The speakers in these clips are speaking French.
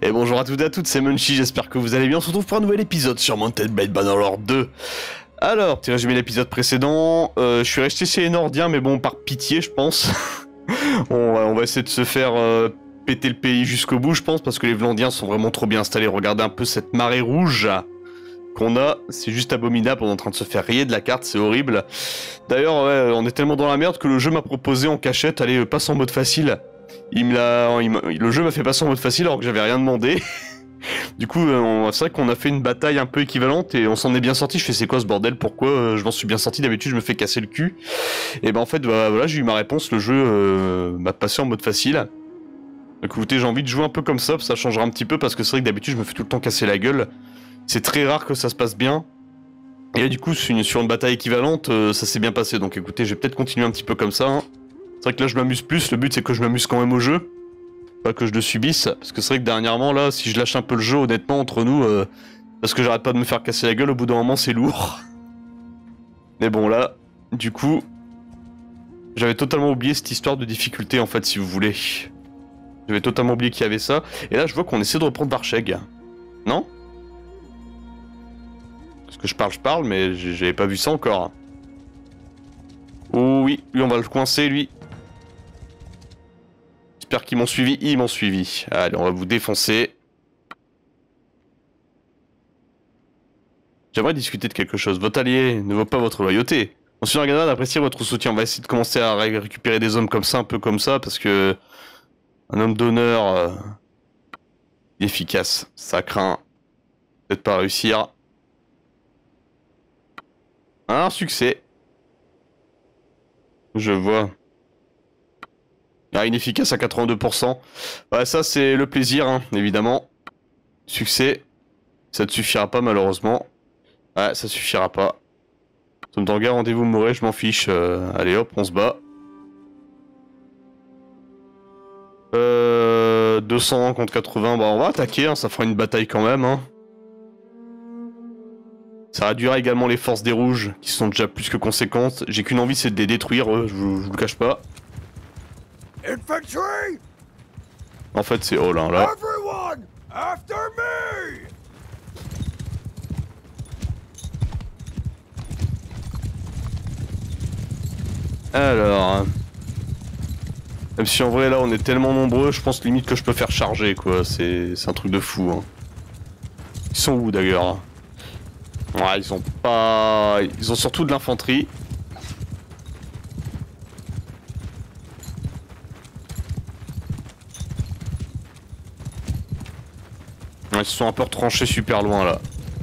Et bonjour à toutes et à toutes, c'est Munchy, j'espère que vous allez bien. On se retrouve pour un nouvel épisode sur Mountain Blade Bannerlord 2. Alors, petit résumé de l'épisode précédent, je suis resté chez les Nordiens, mais bon, par pitié, je pense. on va essayer de se faire péter le pays jusqu'au bout, je pense, parce que les Vlandiens sont vraiment trop bien installés. Regardez un peu cette marée rouge qu'on a, c'est juste abominable, on est en train de se faire rayer de la carte, c'est horrible. D'ailleurs, ouais, on est tellement dans la merde que le jeu m'a proposé en cachette, allez, passe en mode facile. Le jeu m'a fait passer en mode facile alors que j'avais rien demandé. Du coup, c'est vrai qu'on a fait une bataille un peu équivalente et on s'en est bien sorti. Je fais c'est quoi ce bordel? Pourquoi je m'en suis bien sorti? D'habitude, je me fais casser le cul. Et ben en fait, bah, voilà, j'ai eu ma réponse. Le jeu m'a passé en mode facile. Donc écoutez, j'ai envie de jouer un peu comme ça changera un petit peu parce que c'est vrai que d'habitude, je me fais tout le temps casser la gueule. C'est très rare que ça se passe bien. Et là, du coup, sur une bataille équivalente, ça s'est bien passé. Donc écoutez, je vais peut-être continuer un petit peu comme ça. Hein. C'est vrai que là, je m'amuse plus. Le but, c'est que je m'amuse quand même au jeu. Pas que je le subisse, parce que c'est vrai que dernièrement là, si je lâche un peu le jeu, honnêtement, entre nous, parce que j'arrête pas de me faire casser la gueule, au bout d'un moment c'est lourd. Mais bon là, du coup, j'avais totalement oublié cette histoire de difficulté en fait, si vous voulez. J'avais totalement oublié qu'il y avait ça, et là je vois qu'on essaie de reprendre Varcheg. Non? Parce que je parle, mais j'avais pas vu ça encore. Oh oui, lui on va le coincer, lui. J'espère qu'ils m'ont suivi, ils m'ont suivi. Allez, on va vous défoncer. J'aimerais discuter de quelque chose. Votre allié ne vaut pas votre loyauté. Monsieur Argana d'apprécier votre soutien. On va essayer de commencer à récupérer des hommes comme ça, un peu comme ça, parce que un homme d'honneur efficace, ça craint peut-être pas réussir. Un succès. Je vois. Ah, inefficace à 82%. Ouais, ça c'est le plaisir, hein, évidemment. Succès. Ça ne suffira pas malheureusement. Ouais, ça suffira pas. Somdanga, rendez-vous mourrez, je m'en fiche. Allez hop, on se bat. 200 contre 80, bah on va attaquer, hein, ça fera une bataille quand même. Hein. Ça réduira également les forces des rouges, qui sont déjà plus que conséquentes. J'ai qu'une envie, c'est de les détruire, je vous le cache pas. Infantry! En fait, c'est all, hein, là. Everyone, after me! Alors... Même si en vrai, là, on est tellement nombreux, je pense limite que je peux faire charger, quoi. C'est un truc de fou, hein. Ils sont où, d'ailleurs? Ouais, ils ont pas... Ils ont surtout de l'infanterie. Ils se sont un peu retranchés super loin, là.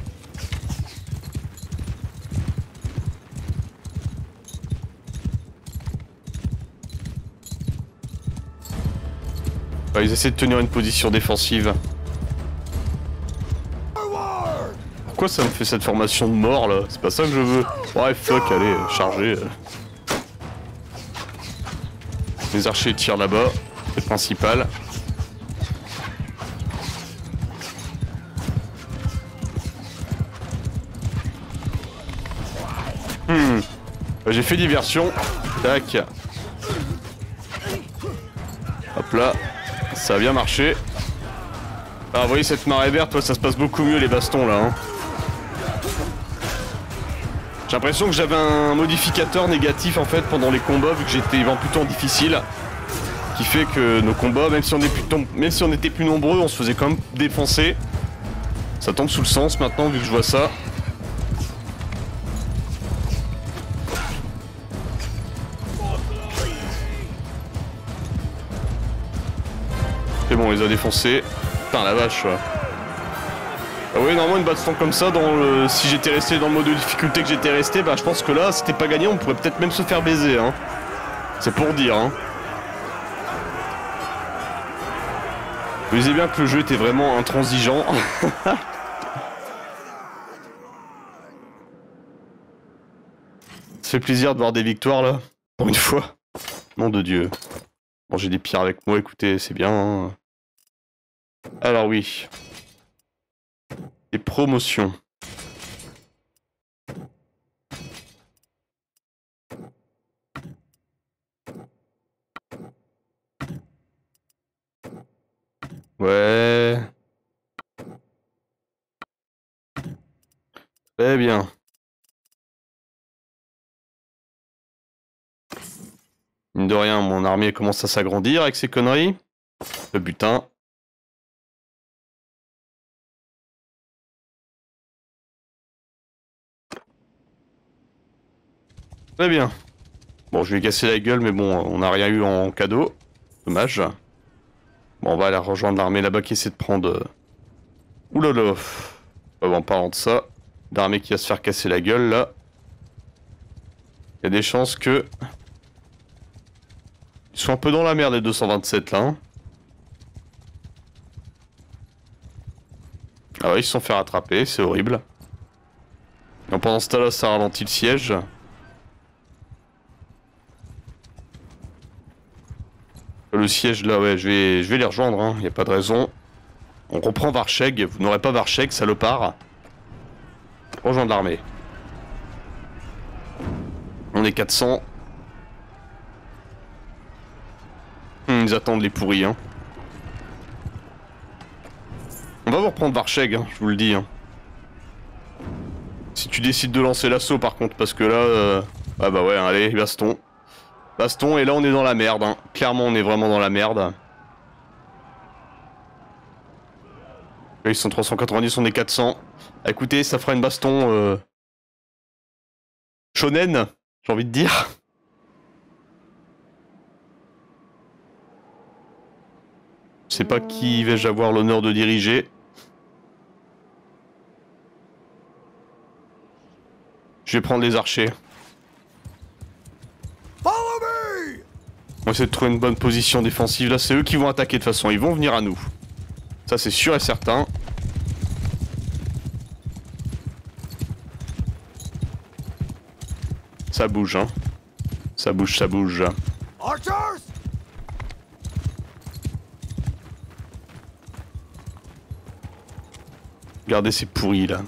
Ils essaient de tenir une position défensive. Pourquoi ça me fait cette formation de mort là? C'est pas ça que je veux. Ouais, fuck, allez, chargez. Les archers tirent là-bas, c'est le principal. J'ai fait diversion. Tac. Hop là. Ça a bien marché. Ah, vous voyez cette marée verte, toi, ça se passe beaucoup mieux les bastons là. Hein. J'ai l'impression que j'avais un modificateur négatif en fait pendant les combats vu que j'étais plutôt en difficile. Qui fait que nos combats, même si on était plus nombreux, on se faisait quand même défoncer. Ça tombe sous le sens maintenant vu que je vois ça. C'est bon, on les a défoncés. Putain la vache. Ouais. Ah oui, normalement une baston comme ça, si j'étais resté dans le mode de difficulté que j'étais resté, bah je pense que là, c'était pas gagné, on pourrait peut-être même se faire baiser. Hein. C'est pour dire. Hein. Vous disiez bien que le jeu était vraiment intransigeant. Ça fait plaisir de voir des victoires là, pour une fois. Nom de Dieu. Bon, j'ai des pierres avec moi, écoutez, c'est bien. Hein. Alors oui. Les promotions. Ouais. Très bien. Mine de rien, mon armée commence à s'agrandir avec ces conneries. Le butin. Très bien. Bon, je vais casser la gueule, mais bon, on n'a rien eu en cadeau. Dommage. Bon, on va aller rejoindre l'armée là-bas qui essaie de prendre... Oulala. Bon, en parlant de ça, l'armée qui va se faire casser la gueule, là. Il y a des chances que... Ils sont un peu dans la merde, les 227, là. Hein. Ah ouais, ils se sont fait rattraper, c'est horrible. Et pendant ce temps-là, ça ralentit le siège. Le siège là, ouais, je vais les rejoindre, hein, y a pas de raison. On reprend Varcheg, vous n'aurez pas Varcheg, salopard. Rejoindre l'armée. On est 400. Ils attendent les pourris, hein. On va vous reprendre Varcheg, hein, je vous le dis. Hein. Si tu décides de lancer l'assaut par contre, parce que là... Ah bah ouais, allez, baston. Baston, et là on est dans la merde, hein. Clairement on est vraiment dans la merde. Là, ils sont 390, on est 400. Ah, écoutez, ça fera une baston... shonen, j'ai envie de dire. Je sais pas qui vais-je avoir l'honneur de diriger. Je vais prendre les archers. On va essayer de trouver une bonne position défensive. Là, c'est eux qui vont attaquer de toute façon. Ils vont venir à nous. Ça, c'est sûr et certain. Ça bouge, hein. Ça bouge, ça bouge. Archers! Regardez ces pourris, là.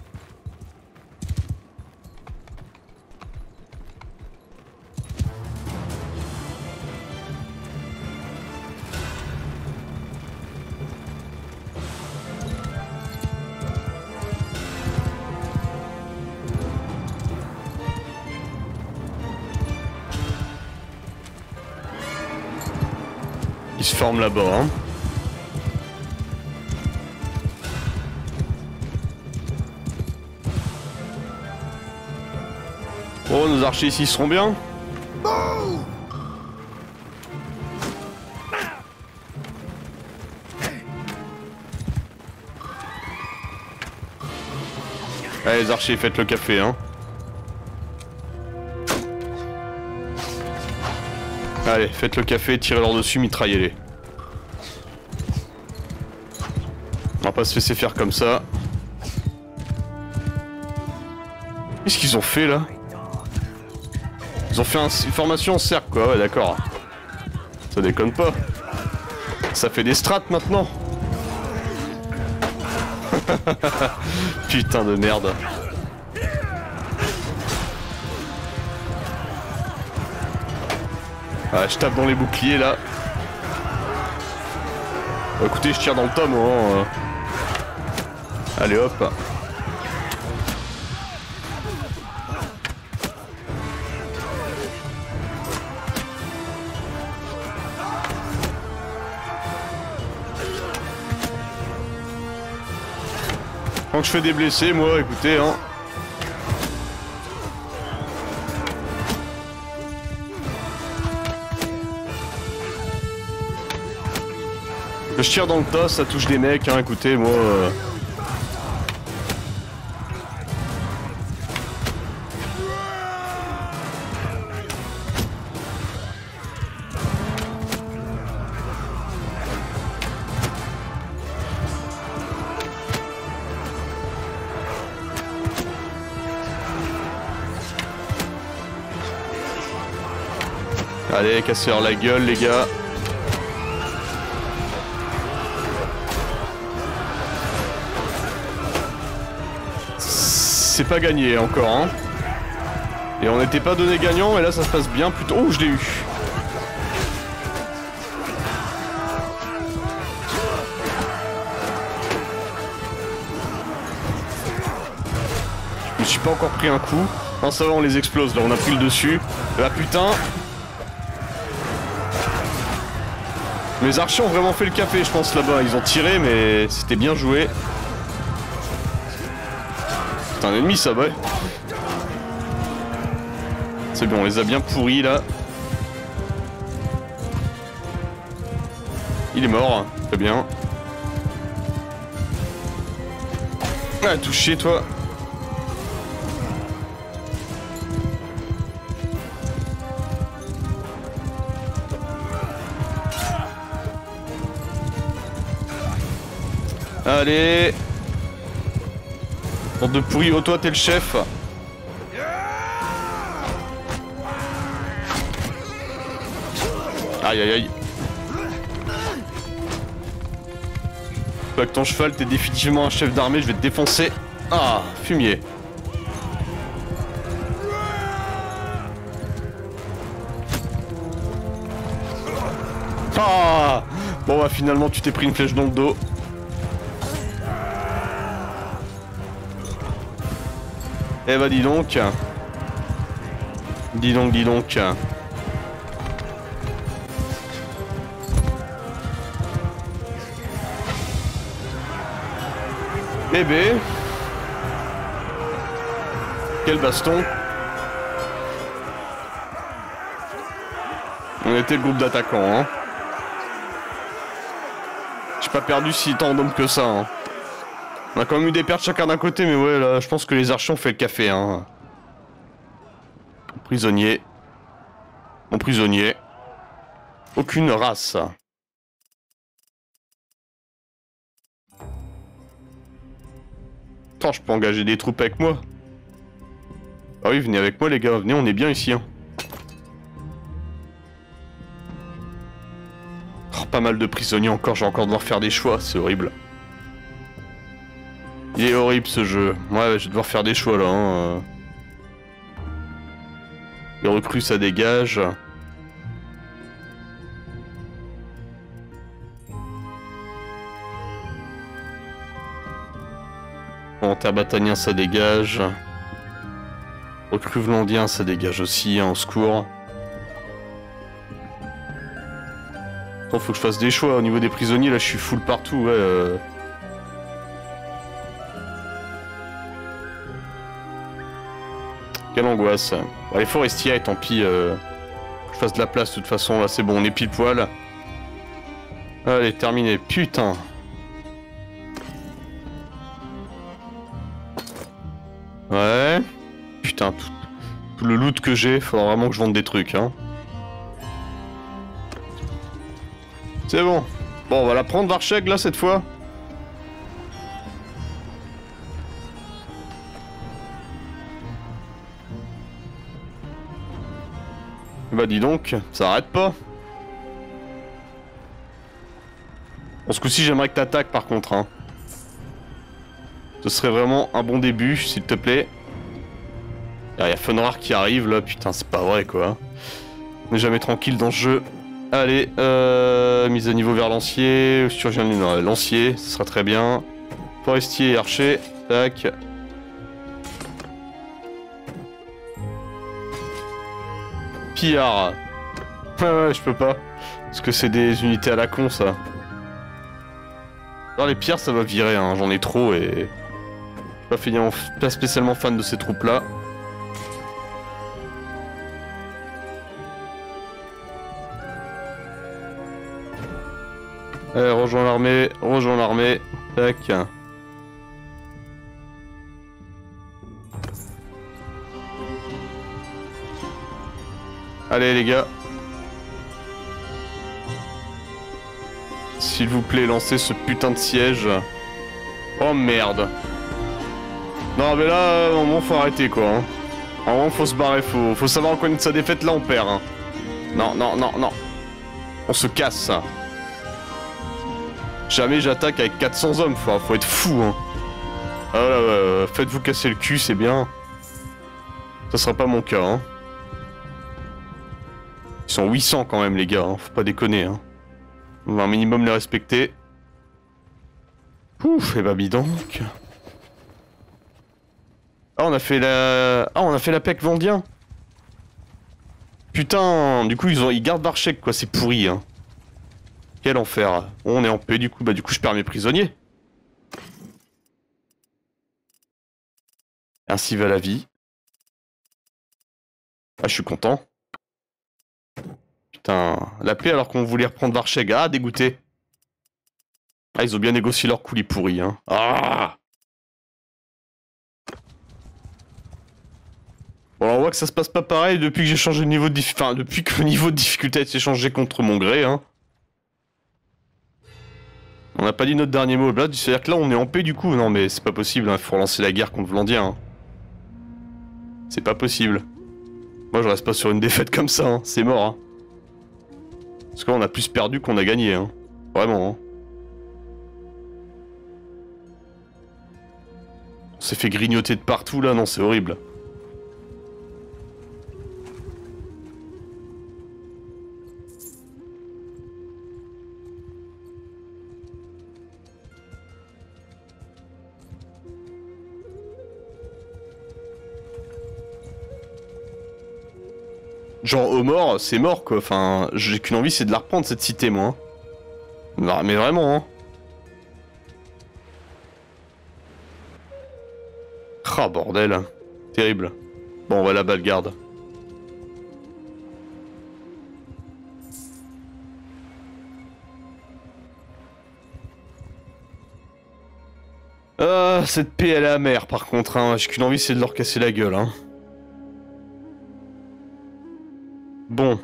Ils se forment là-bas, hein. Oh, nos archers ici seront bien. Allez, les archers, faites le café, hein. Allez, faites le café, tirez-leur dessus, mitraillez-les. On va pas se laisser faire comme ça. Qu'est-ce qu'ils ont fait là? Ils ont fait une formation en cercle quoi, ouais d'accord. Ça déconne pas. Ça fait des strates maintenant. Putain de merde. Ah, je tape dans les boucliers là. Bon, écoutez, je tire dans le tome. Hein. Allez hop. Quand je fais des blessés, moi, écoutez, hein. Je tire dans le tas, ça touche des mecs, hein, écoutez, moi... Allez, cassez-leur la gueule, les gars. C'est pas gagné encore, hein. Et on n'était pas donné gagnant, et là ça se passe bien plutôt. Oh, je l'ai eu. Je me suis pas encore pris un coup. Non, ça va, on les explose là, on a pris le dessus. Là, putain. Les archers ont vraiment fait le café, je pense, là-bas. Ils ont tiré, mais c'était bien joué. C'est un ennemi, ça, ouais. C'est bon, on les a bien pourris, là. Il est mort, très bien. Ah, touché, toi. Allez. Bande de pourri, oh toi t'es le chef. Aïe aïe aïe. Toi avec ton cheval t'es définitivement un chef d'armée, je vais te défoncer. Ah, fumier. Ah. Bon bah finalement tu t'es pris une flèche dans le dos. Eh bah dis donc. Dis donc, dis donc. Bébé. Quel baston. On était le groupe d'attaquants, hein. J'ai pas perdu si tant d'hommes que ça, hein. On a quand même eu des pertes chacun d'un côté, mais ouais, là, je pense que les archers ont fait le café, hein. Prisonnier. Mon prisonnier. Aucune race. Attends, je peux engager des troupes avec moi. Ah oui, venez avec moi les gars, venez, on est bien ici, hein. Oh, pas mal de prisonniers encore, je vais encore devoir faire des choix, c'est horrible. Il est horrible ce jeu. Ouais, je vais devoir faire des choix là, hein. Les recrues ça dégage. Volontaire bataillien ça dégage. Recrue vlandien ça dégage aussi, hein, au secours. Attends, faut que je fasse des choix au niveau des prisonniers, là je suis full partout, ouais. Quelle angoisse. Bon, les forestiers, et tant pis, je fasse de la place de toute façon, là c'est bon, on est pile poil. Allez, terminé, putain. Ouais. Putain, tout le loot que j'ai, faudra vraiment que je vende des trucs, hein. C'est bon. Bon, on va la prendre, Varcheg, là, cette fois. Bah dis donc, ça arrête pas. Bon, ce coup-ci, j'aimerais que t'attaques, par contre, hein. Ce serait vraiment un bon début, s'il te plaît. Il y a Funrar qui arrive, là. Putain, c'est pas vrai, quoi. On n'est jamais tranquille dans ce jeu. Allez, mise à niveau vers lancier. Surgien de lancier, ce sera très bien. Forestier et archer. Tac. Pillard. Ouais, je peux pas. Parce que c'est des unités à la con, ça. Alors, les pillards, ça va virer, hein. J'en ai trop et... Je suis pas spécialement fan de ces troupes-là. Allez, rejoins l'armée, rejoins l'armée. Tac. Allez les gars. S'il vous plaît, lancez ce putain de siège. Oh merde. Non mais là, à un moment faut arrêter quoi. Hein. À un moment faut se barrer, faut savoir reconnaître sa défaite, là on perd. Hein. Non, non, non, non. On se casse. Jamais j'attaque avec 400 hommes, faut être fou. Hein. Ah là, faites-vous casser le cul, c'est bien. Ça sera pas mon cas. Hein. Ils sont 800 quand même les gars, hein. Faut pas déconner. Hein. On va un minimum les respecter. Ouf, et bah donc. Ah, on a fait la... Ah, on a fait la PEC Vendien. Putain, du coup, ils gardent Varchek, quoi. C'est pourri, hein. Quel enfer. On est en paix, du coup. Bah, du coup, je perds mes prisonniers. Ainsi va la vie. Ah, je suis content. Putain, la paix alors qu'on voulait reprendre Varcheg. Ah, dégoûté. Ah, ils ont bien négocié leur coulis pourris, hein. Ah! Bon, on voit que ça se passe pas pareil depuis que j'ai changé de niveau de difficulté. Enfin, depuis que le niveau de difficulté s'est changé contre mon gré, hein. On n'a pas dit notre dernier mot. Là, c'est-à-dire que là, on est en paix du coup. Non, mais c'est pas possible, hein. Faut relancer la guerre contre Vlandia, hein. C'est pas possible. Moi, je reste pas sur une défaite comme ça, hein. C'est mort, hein. Parce qu'on a plus perdu qu'on a gagné, hein. Vraiment, hein. On s'est fait grignoter de partout, là. Non, c'est horrible. Genre, Homor, c'est mort, quoi. Enfin, j'ai qu'une envie, c'est de la reprendre, cette cité, moi. Hein. Mais vraiment, hein. Ah, bordel. Terrible. Bon, on va là-bas, le garde. Ah, cette paix, elle est amère, par contre, hein. J'ai qu'une envie, c'est de leur casser la gueule, hein. Bon.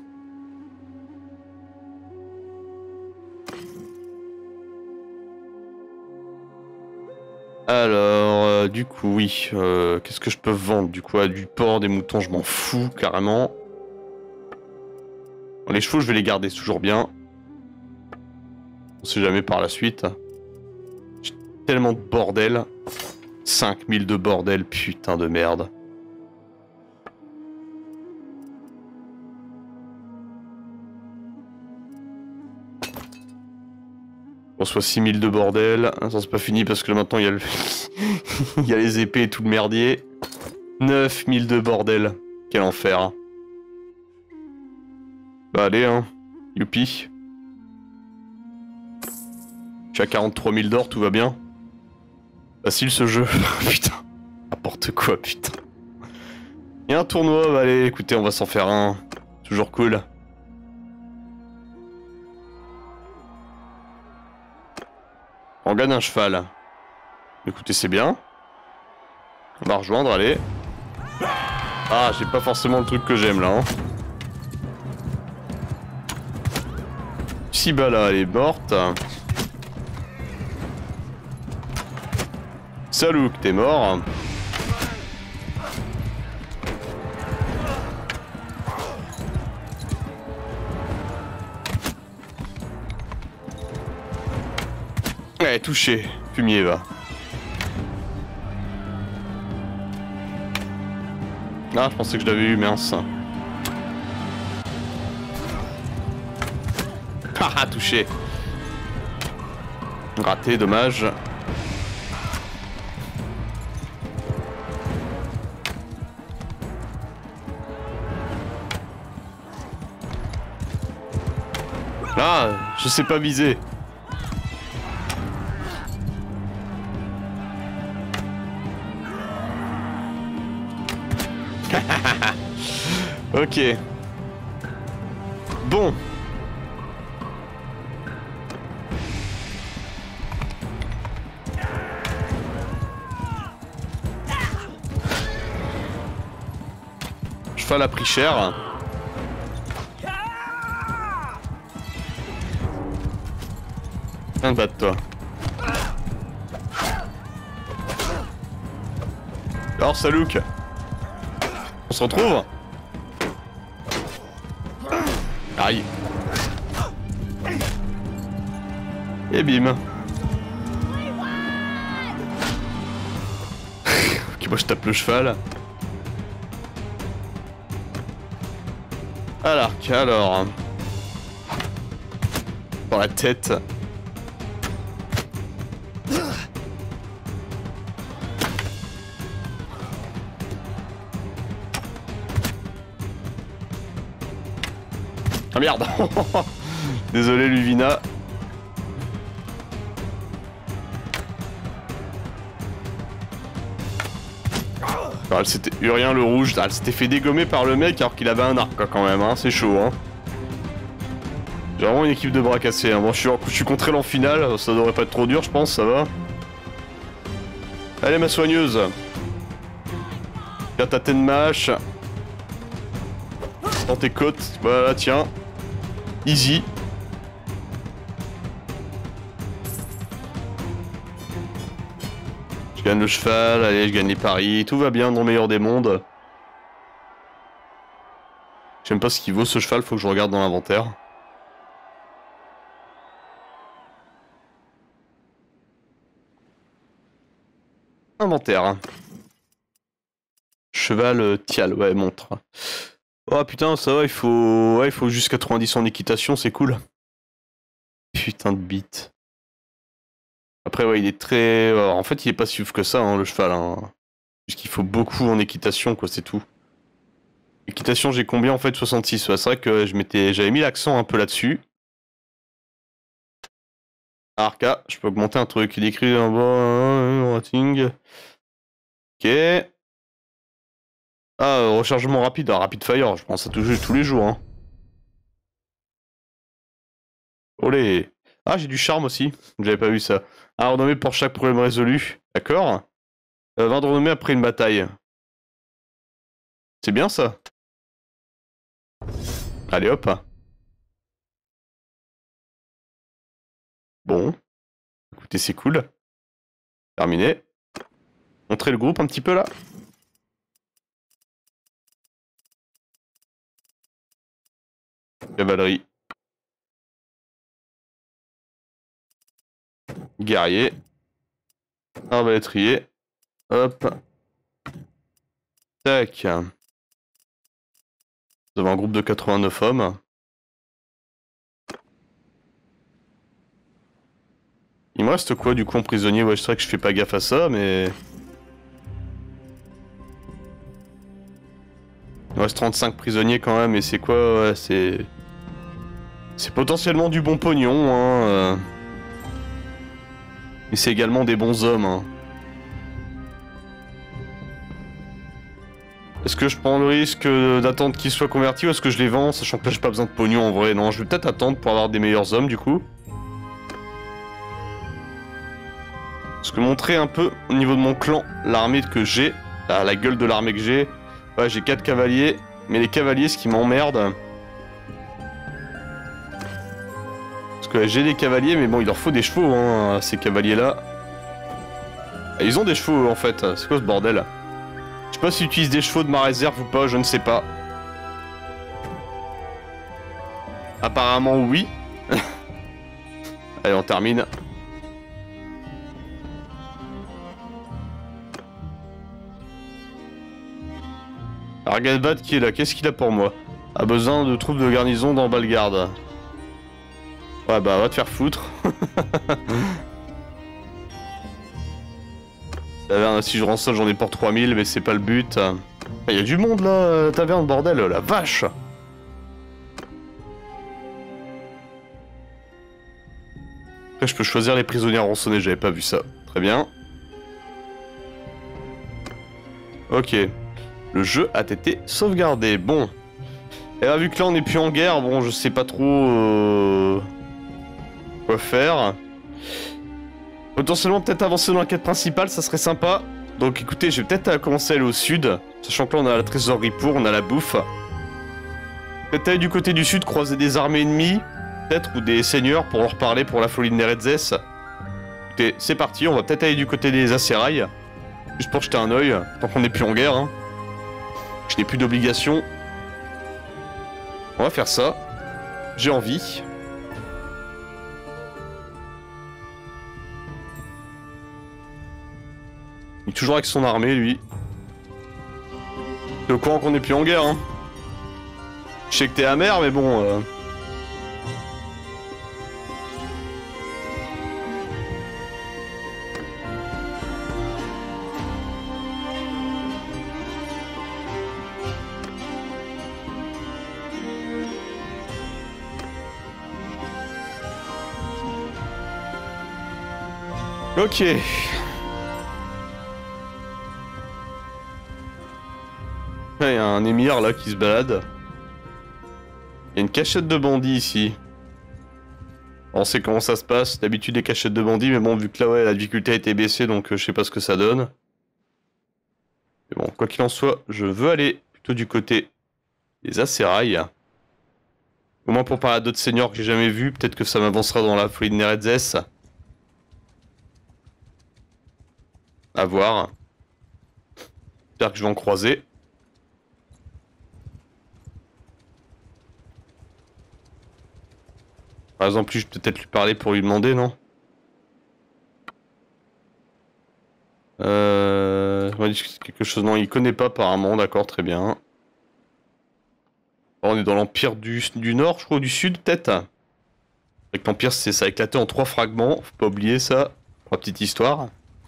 Alors, du coup, oui. Qu'est-ce que je peux vendre? Du coup, du porc, des moutons, je m'en fous, carrément. Bon, les chevaux, je vais les garder toujours bien. On sait jamais par la suite. J'ai tellement de bordel. 5000 de bordel, putain de merde. On soit 6000 de bordel. Ça c'est pas fini parce que là, maintenant il y a le... il y a les épées et tout le merdier. 9000 de bordel. Quel enfer. Bah allez hein. Youpi. Je suis à 43 000 d'or, tout va bien. Facile ce jeu. Putain. N'importe quoi, putain. Il y a un tournoi, bah allez, écoutez, on va s'en faire un. Toujours cool. On gagne un cheval. Écoutez, c'est bien. On va rejoindre, allez. Ah, j'ai pas forcément le truc que j'aime là. Hein. Sibala, elle est morte. Salouk, t'es mort. Ouais, touché. Fumier, va. Ah, je pensais que je l'avais eu, mince. Haha, touché. Raté, dommage. Ah, je sais pas viser. Ok. Bon. Cheval a pris cher. Viens te battre toi. Alors Salouk. On se retrouve? Aïe. Et bim. Ok, moi je tape le cheval. À l'arc, alors. Dans la tête. merde. Désolé Luvina. Alors, elle s'était... Urien le rouge, elle s'était fait dégommer par le mec alors qu'il avait un arc quoi, quand même, hein. C'est chaud hein. J'ai vraiment une équipe de bras cassés, hein. Bon je suis contre elle en finale, ça devrait pas être trop dur je pense, ça va. Allez ma soigneuse. Tiens ta tenmash. Dans tes côtes, voilà tiens. Easy. Je gagne le cheval, allez je gagne les paris, tout va bien dans le meilleur des mondes. J'aime pas ce qu'il vaut ce cheval, faut que je regarde dans l'inventaire. Inventaire. Cheval Tial, ouais montre. Oh putain ça va, il faut juste 90 en équitation, c'est cool. Putain de bite. Après ouais il est très... en fait il est pas si ouf que ça hein, le cheval. Hein. Juste qu'il faut beaucoup en équitation quoi, c'est tout. Équitation j'ai combien en fait? 66. Ouais, c'est vrai que j'avais mis l'accent un peu là-dessus. Arca, je peux augmenter un truc. Il est écrit en bas, rating. Ok. Ah, rechargement rapide, rapid fire, je pense à tous les jours. Hein. Olé. Ah, j'ai du charme aussi, j'avais pas vu ça. Ah, renommé pour chaque problème résolu, d'accord. 20 de renommée après une bataille. C'est bien ça. Allez hop. Bon. Écoutez, c'est cool. Terminé. Montrer le groupe un petit peu là. Cavalerie. Guerrier. Arbalétrier. Hop. Tac. Nous avons un groupe de 89 hommes. Il me reste quoi du coup en prisonnier? Ouais, je sais que je fais pas gaffe à ça, mais... Il me reste 35 prisonniers quand même, et c'est quoi? Ouais, c'est... C'est potentiellement du bon pognon, hein. Mais c'est également des bons hommes, hein. Est-ce que je prends le risque d'attendre qu'ils soient convertis ou est-ce que je les vends, sachant que là j'ai pas besoin de pognon en vrai? Non, je vais peut-être attendre pour avoir des meilleurs hommes du coup. Parce que montrer un peu au niveau de mon clan l'armée que j'ai, la gueule de l'armée que j'ai. Ouais, j'ai 4 cavaliers, mais les cavaliers, ce qui m'emmerde... Parce que j'ai des cavaliers, mais bon, il leur faut des chevaux, hein, ces cavaliers-là. Ils ont des chevaux, en fait. C'est quoi ce bordel? Je sais pas s'ils utilisent des chevaux de ma réserve ou pas, je ne sais pas. Apparemment, oui. Allez, on termine. Argadvad qui est là, qu'est-ce qu'il a pour moi? A besoin de troupes de garnison dans Balgarde. Ouais bah va te faire foutre. Taverne, si je rends ça j'en ai pour 3000 mais c'est pas le but. Il y a du monde là, taverne bordel, la vache. Après je peux choisir les prisonniers rançonnés, j'avais pas vu ça. Très bien. Ok. Le jeu a été sauvegardé. Bon. Et là, vu que là on n'est plus en guerre, bon, je sais pas trop quoi faire. Potentiellement, peut-être avancer dans la quête principale, ça serait sympa. Donc écoutez, je vais peut-être commencer à aller au sud. Sachant que là, on a la trésorerie pour, on a la bouffe. Peut-être aller du côté du sud, croiser des armées ennemies. Peut-être, ou des seigneurs pour leur parler pour la folie de Nerezes. Écoutez, c'est parti, on va peut-être aller du côté des Acérailles. Juste pour jeter un oeil, tant qu'on n'est plus en guerre, hein. Je n'ai plus d'obligation. On va faire ça. J'ai envie. Il est toujours avec son armée, lui. T'es au courant qu'on n'est plus en guerre, hein. Je sais que t'es amer, mais bon... Ok. Il y a un émir là qui se balade. Il y a une cachette de bandits ici. On sait comment ça se passe. D'habitude les cachettes de bandits, mais bon, vu que là ouais, la difficulté a été baissée, donc je sais pas ce que ça donne. Mais bon, quoi qu'il en soit, je veux aller plutôt du côté des Acérailles. Au moins pour parler à d'autres seigneurs que j'ai jamais vus, peut-être que ça m'avancera dans la folie de Nerezes. À voir. J'espère que je vais en croiser. Par exemple, je peux peut-être lui parler pour lui demander, non? On va discuter quelque chose. Non, il connaît pas apparemment, d'accord, très bien. On est dans l'Empire du Nord, je crois, ou du Sud, peut-être. Avec l'Empire, ça a éclaté en 3 fragments, faut pas oublier ça, pour la petite histoire.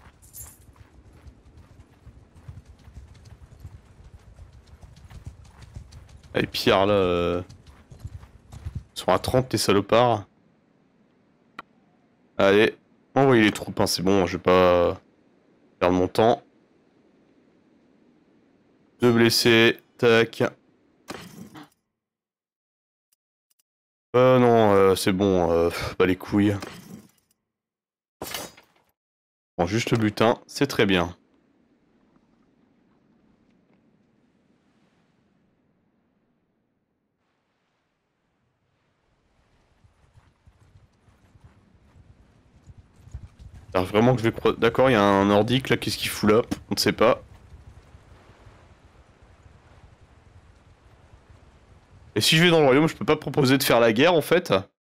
Ah, les pierres là, ils sont à 30 les salopards. Allez, envoyez les troupes, hein, c'est bon, je vais pas perdre mon temps. 2 blessés, tac. Non, c'est bon, bah les couilles. Bon, juste le butin, c'est très bien. Alors vraiment que je vais... D'accord, il y a un nordique là, qu'est-ce qu'il fout là? On ne sait pas. Et si je vais dans le royaume, je peux pas proposer de faire la guerre en fait?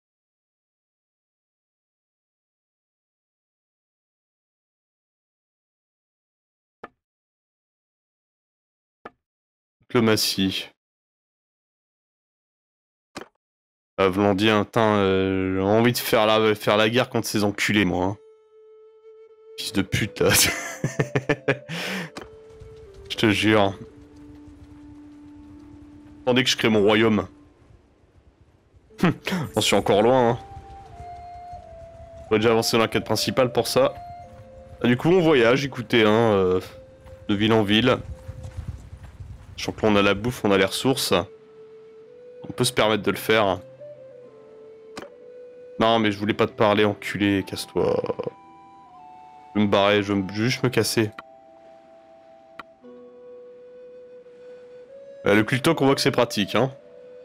Diplomatie. Vlandien, putain, j'ai envie de faire la guerre contre ces enculés, moi. Hein. Fils de pute, là. Je te jure. Attendez que je crée mon royaume. J'en suis encore loin, hein. On va déjà avancer dans la quête principale pour ça. Ah, du coup, on voyage, écoutez, hein, de ville en ville. Je sens que là, on a la bouffe, on a les ressources. On peut se permettre de le faire. Non, mais je voulais pas te parler, enculé, casse-toi. Je vais me barrer, je veux juste me casser. Le culto qu'on voit que c'est pratique, hein.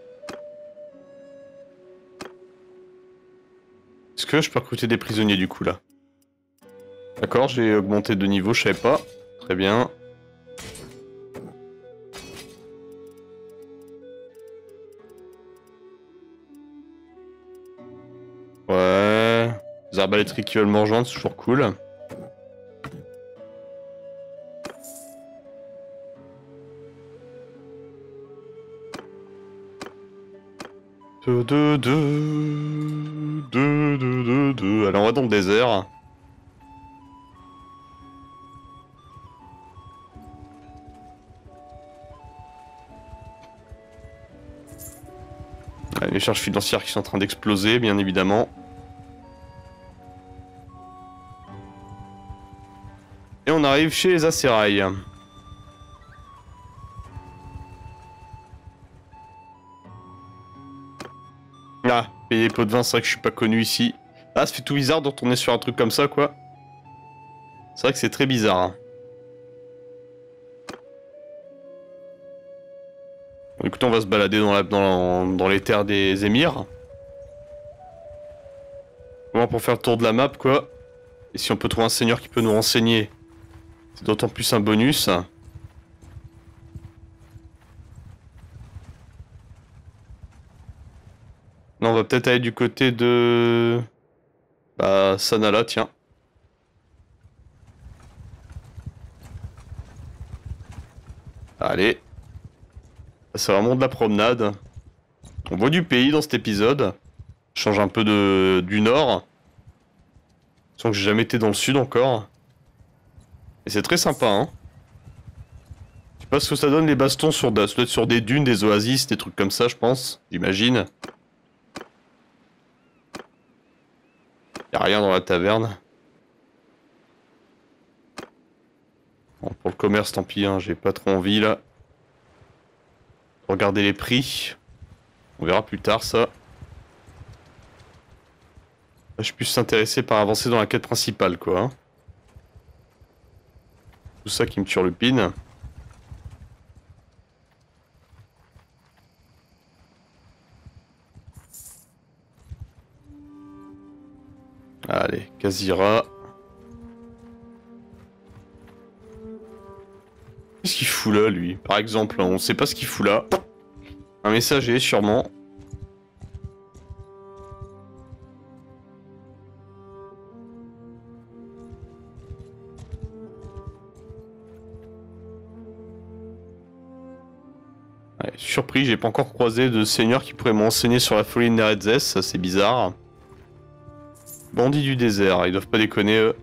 Est-ce que je peux recruter des prisonniers du coup là? D'accord, j'ai augmenté de niveau, je savais pas. Très bien. Ouais. Les arbalétriers qui veulent me rejoindre, c'est toujours cool. Alors on va dans le désert. Les charges financières qui sont en train d'exploser, bien évidemment. Et on arrive chez les Acérailles. Ah, payer les pots de vin, c'est vrai que je suis pas connu ici. Ah, ça fait tout bizarre de retourner sur un truc comme ça, quoi. C'est vrai que c'est très bizarre. Hein. Bon, écoutez, on va se balader dans les terres des émirs. Au moins pour faire le tour de la map, quoi. Et si on peut trouver un seigneur qui peut nous renseigner, c'est d'autant plus un bonus. Là, on va peut-être aller du côté de... Bah, Sanala, tiens. Allez. C'est vraiment de la promenade. On voit du pays dans cet épisode. Je change un peu du nord. Sans que j'ai jamais été dans le sud encore. Et c'est très sympa, hein. Je sais pas ce que ça donne les bastons ça doit être sur des dunes, des oasis, des trucs comme ça, je pense. J'imagine. Y'a rien dans la taverne. Bon, pour le commerce, tant pis, hein, j'ai pas trop envie là. Regardez les prix. On verra plus tard ça. Là, je suis plus intéressé par avancer dans la quête principale, quoi. Hein. Tout ça qui me turlupine. Allez, Kazira. Qu'est-ce qu'il fout là, lui? Par exemple, on sait pas ce qu'il fout là. Un messager, sûrement. Ouais, surpris, j'ai pas encore croisé de seigneur qui pourrait m'enseigner sur la folie de Nerezes, ça c'est bizarre. Bandits du désert, ils doivent pas déconner eux.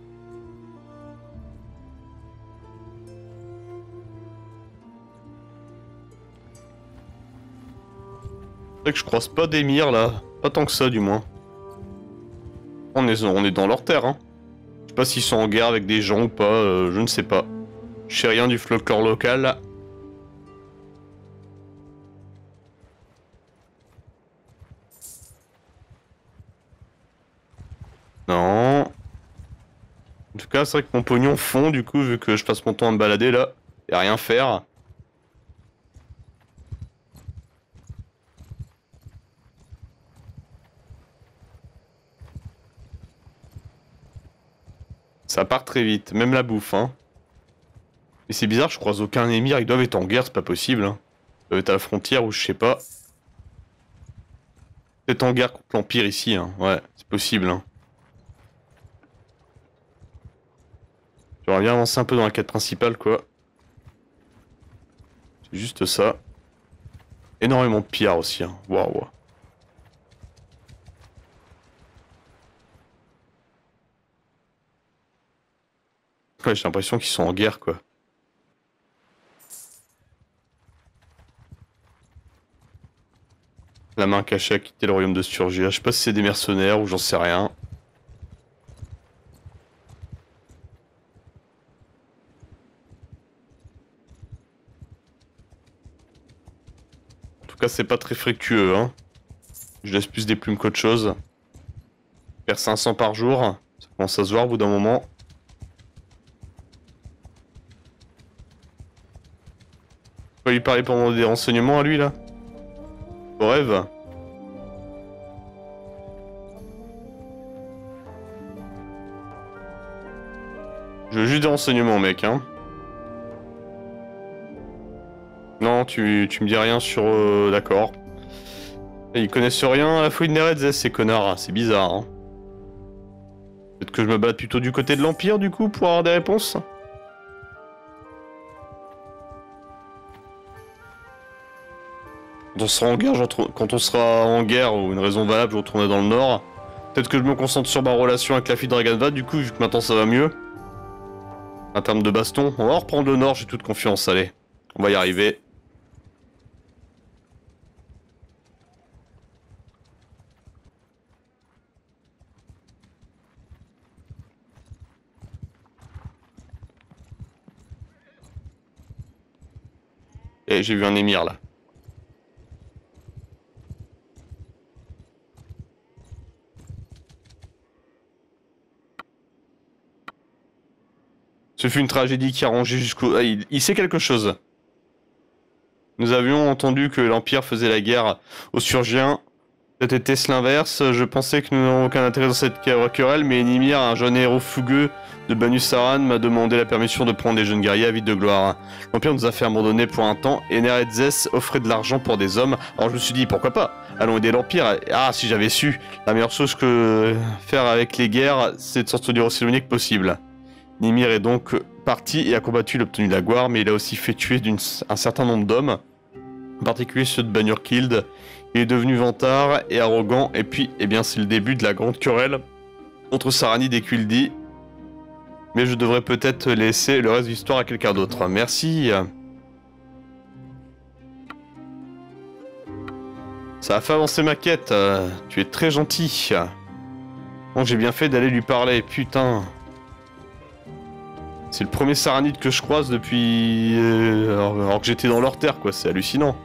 C'est vrai que je croise pas d'émirs là, pas tant que ça du moins. On est dans leur terre, hein. Je sais pas s'ils sont en guerre avec des gens ou pas, je ne sais pas. Je sais rien du folklore local. Non. En tout cas, c'est vrai que mon pognon fond du coup, vu que je passe mon temps à me balader là, et à rien faire. Ça part très vite, même la bouffe, hein. Et c'est bizarre, je croise aucun émir, ils doivent être en guerre, c'est pas possible, hein. Ils doivent être à la frontière ou je sais pas. Peut-être en guerre contre l'Empire ici, hein. Ouais, c'est possible, hein. J'aimerais bien avancer un peu dans la quête principale, quoi. C'est juste ça. Énormément de pillards aussi, hein. Waouh. Ouais, j'ai l'impression qu'ils sont en guerre, quoi. La main cachée a quitté le royaume de Sturgia. Je sais pas si c'est des mercenaires ou j'en sais rien. En tout cas, c'est pas très fructueux, hein. Je laisse plus des plumes qu'autre chose. Faire 500 par jour, ça commence à se voir au bout d'un moment. On va lui parler pour demander des renseignements à lui, là. Au rêve. Je veux juste des renseignements, mec, hein. Non, tu me dis rien sur... D'accord. Ils connaissent rien à la fouille de Nerezes, ces connards. C'est bizarre, hein. Peut-être que je me balade plutôt du côté de l'Empire, du coup, pour avoir des réponses. Quand on sera en guerre ou une raison valable, je retournerai dans le nord. Peut-être que je me concentre sur ma relation avec la fille de Draganvad, du coup, vu que maintenant ça va mieux. En termes de baston, on va reprendre le nord, j'ai toute confiance, allez. On va y arriver. Et j'ai vu un émir là. Ce fut une tragédie qui a rongé jusqu'au... Ah, il sait quelque chose. Nous avions entendu que l'Empire faisait la guerre aux Surgiens. Était-ce l'inverse? Je pensais que nous n'avons aucun intérêt dans cette querelle, mais Enimir, un jeune héros fougueux de Banu Saran, m'a demandé la permission de prendre des jeunes guerriers avides de gloire. L'Empire nous a fait abandonner pour un temps, et Nerezes offrait de l'argent pour des hommes. Alors je me suis dit, pourquoi pas? Allons aider l'Empire. Ah, si j'avais su. La meilleure chose que faire avec les guerres, c'est de s'en tenir aussi éloigné que possible. Nimir est donc parti et a combattu l'obtenu de la gloire, mais il a aussi fait tuer un certain nombre d'hommes, en particulier ceux de Banurkild. Il est devenu vantard et arrogant, et puis, eh bien, c'est le début de la grande querelle entre Saranid et Kuldi. Mais je devrais peut-être laisser le reste de l'histoire à quelqu'un d'autre. Merci. Ça a fait avancer ma quête. Tu es très gentil. Bon, j'ai bien fait d'aller lui parler, putain. C'est le premier Saranide que je croise depuis... alors que j'étais dans leur terre, quoi. C'est hallucinant.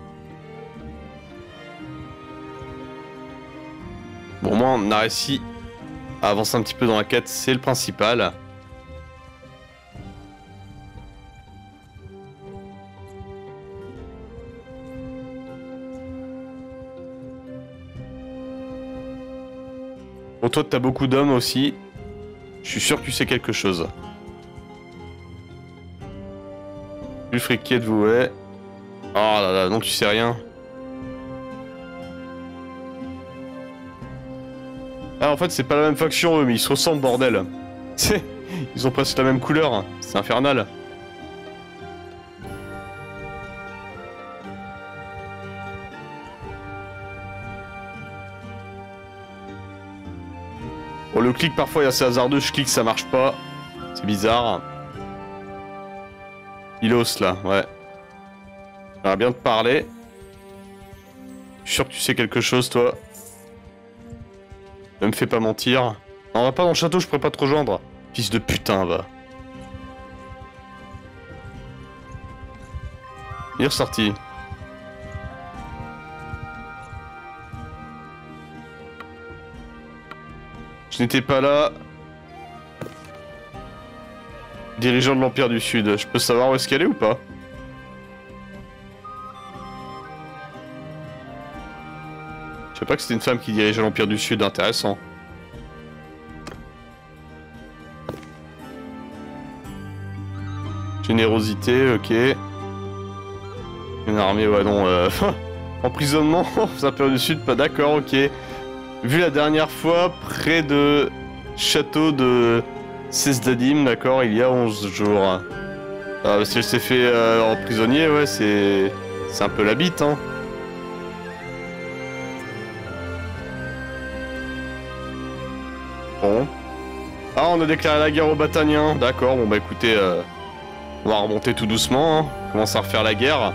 Bon, moi, on a réussi à avancer un petit peu dans la quête. C'est le principal. Bon, toi, t'as beaucoup d'hommes aussi. Je suis sûr que tu sais quelque chose. Plus friqué de vous, ouais. Oh là là, non, tu sais rien. Ah, en fait, c'est pas la même faction, eux, mais ils se ressemblent, bordel. Ils ont presque la même couleur. C'est infernal. Bon, le clic, parfois, est assez hasardeux. Je clique, ça marche pas. C'est bizarre. Il hausse, là, ouais. J'aimerais bien te parler. Je suis sûr que tu sais quelque chose, toi. Ne me fais pas mentir. Non, on va pas dans le château, je pourrais pas te rejoindre. Fils de putain, va. Il est ressorti. Je n'étais pas là. Dirigeant de l'Empire du Sud. Je peux savoir où est-ce qu'elle est ou pas? Je sais pas que c'était une femme qui dirigeait l'Empire du Sud. Intéressant. Générosité, ok. Une armée, ouais, non. Emprisonnement, Empire du Sud, pas d'accord, ok. Vu la dernière fois, près de château de Cesdadim, d'accord, il y a 11 jours. Parce qu'elle s'est fait en prisonnier, ouais, c'est un peu la bite, hein. Bon. Ah, on a déclaré la guerre aux Battaniens, d'accord, bon bah écoutez, on va remonter tout doucement, hein. Commence à refaire la guerre.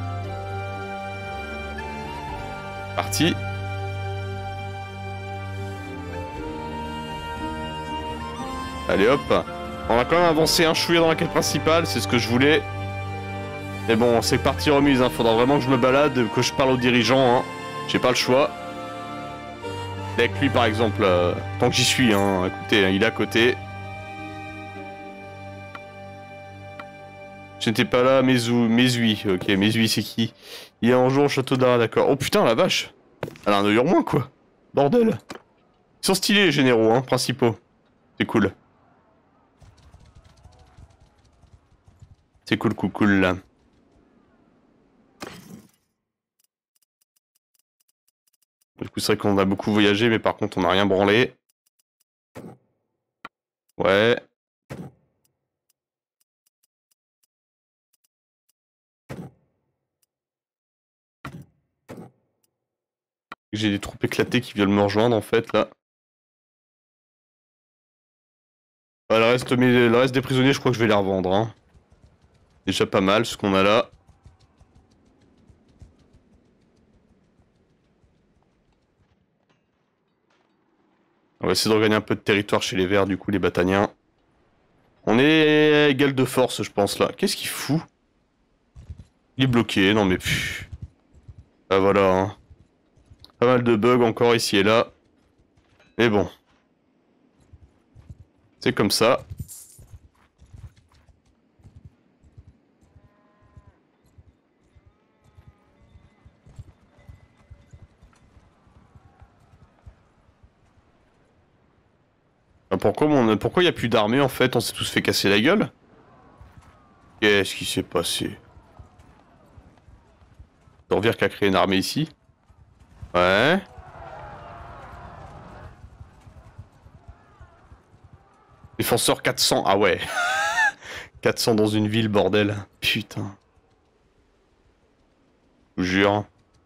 Parti. Allez hop. On a quand même avancé un chouïa dans la quête principale, c'est ce que je voulais. Mais bon, c'est parti remise, hein. Faudra vraiment que je me balade, que je parle aux dirigeants, hein. J'ai pas le choix. Avec lui par exemple, tant que j'y suis, hein. Écoutez, il est à côté. Je n'étais pas là, Mézui. Ok, Mézui c'est qui? Il y a un jour au château d'Ara, d'accord. Oh putain, la vache. Elle a un œil en moins, quoi. Bordel. Ils sont stylés les généraux, hein, principaux. C'est cool. C'est cool, cool, cool, là. Du coup, c'est vrai qu'on a beaucoup voyagé, mais par contre, on n'a rien branlé. Ouais. J'ai des troupes éclatées qui viennent me rejoindre, en fait, là. Le reste des prisonniers, je crois que je vais les revendre, hein. Déjà pas mal, ce qu'on a là. On va essayer de regagner un peu de territoire chez les Verts, du coup, les Battaniens. On est à égal de force, je pense, là. Qu'est-ce qu'il fout? Il est bloqué, non mais... Pff. Ah voilà, hein. Pas mal de bugs encore ici et là. Mais bon. C'est comme ça. Pourquoi il n'y a plus d'armée en fait? On s'est tous fait casser la gueule? Qu'est-ce qui s'est passé? Dorvir qui a créé une armée ici? Ouais. Défenseur 400, ah ouais. 400 dans une ville, bordel. Putain. Je vous jure.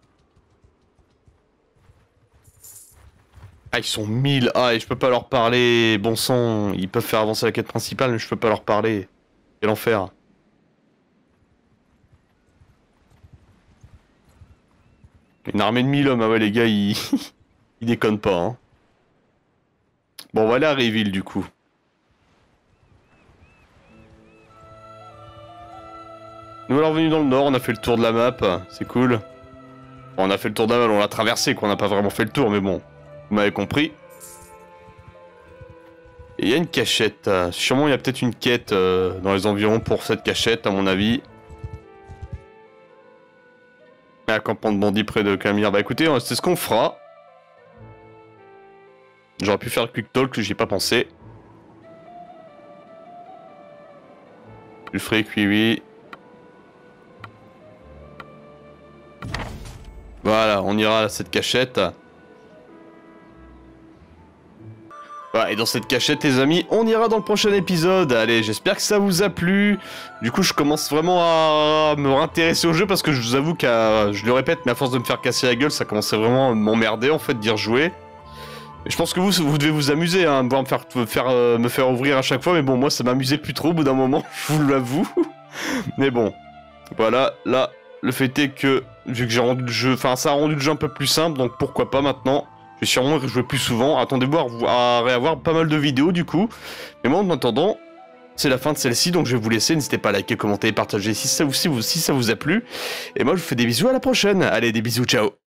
Ah, ils sont 1000. Ah, et je peux pas leur parler. Bon sang, ils peuvent faire avancer la quête principale, mais je peux pas leur parler. Quel enfer. Une armée de 1000 hommes, ah ouais, les gars, ils... ils déconnent pas, hein. Bon, on va aller à Réville, du coup. Nouvelle revenue dans le nord, on a fait le tour de la map, c'est cool. Bon, on a fait le tour de la map, on l'a traversé, quoi, on n'a pas vraiment fait le tour, mais bon, vous m'avez compris. Et il y a une cachette, sûrement il y a peut-être une quête dans les environs pour cette cachette, à mon avis. Un campement de bandits près de Camille. Bah écoutez, c'est ce qu'on fera. J'aurais pu faire le quick talk, j'y ai pas pensé. Le fric, oui. Voilà, on ira à cette cachette. Voilà, et dans cette cachette, les amis, on ira dans le prochain épisode. Allez, j'espère que ça vous a plu. Du coup, je commence vraiment à me réintéresser au jeu parce que je vous avoue que, je le répète, mais à force de me faire casser la gueule, ça commençait vraiment à m'emmerder en fait d'y rejouer. Et je pense que vous devez vous amuser, hein, de voir me faire ouvrir à chaque fois, mais bon, moi ça m'amusait plus trop au bout d'un moment, je vous l'avoue. Mais bon, voilà, là, le fait est que, vu que j'ai rendu le jeu, enfin ça a rendu le jeu un peu plus simple, donc pourquoi pas maintenant. Je vais sûrement rejouer plus souvent, attendez-vous à réavoir pas mal de vidéos du coup. Mais moi en attendant, c'est la fin de celle-ci, donc je vais vous laisser, n'hésitez pas à liker, commenter et partager si ça vous a plu. Et moi je vous fais des bisous, à la prochaine, allez des bisous, ciao.